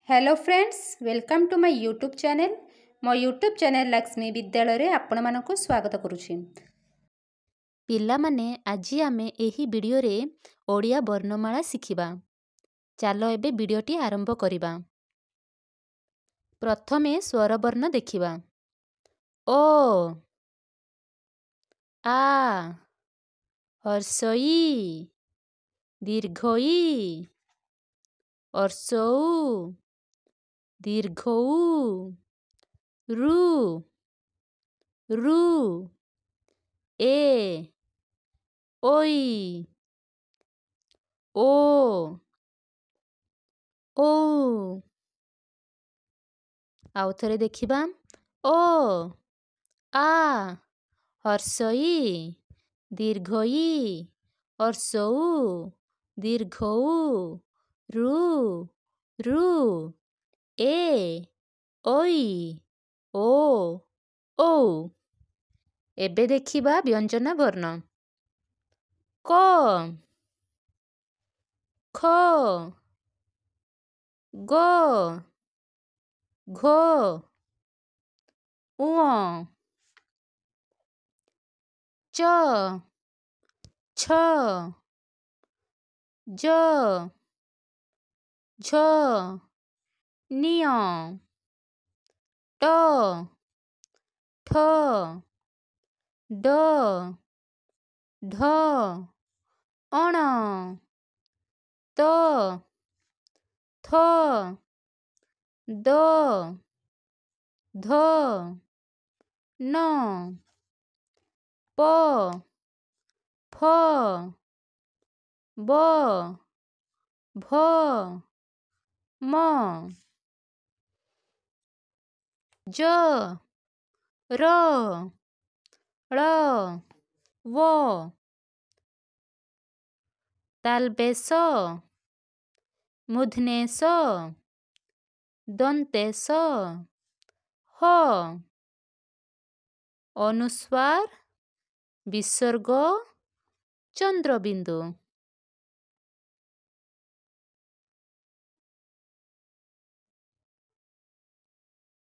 Hello friends, welcome to my YouTube channel. मो YouTube channel Lakshmi Vidyalaya रे आपण मानकु स्वागत करूछि। पिला माने आजि आमे एही वीडियो रे ओडिया वर्णमाला शिखिबा। चालो एबे वीडियोटी आरंभ करिबा। प्रथमे स्वरवर्ण देखिबा। ओ, आ, हर्षई, दीर्घई, अर्सौ, दीर्घौ, रु, रु, ए, ओई, ओ, ओ। आउ थरे देखिबा। ओ, आ, हर्षई, दीर्घई, अर्सौ, दीर्घौ, रु, रु, ए, ओई, ओ, ओ। एबे देखिबा व्यंजना वर्ण। क, ख, ग, घ, ङ, च, छ, ज, झ, निय, ट, ठ, ड, ढ, अण, त, थ, द, ध, न, प, फ, ब, भ, म, ज, र, ळ, व, तालबेश, मूर्धनेश, दन्तेश, ह, अनुस्वार, विसर्ग, चंद्रबिंदु।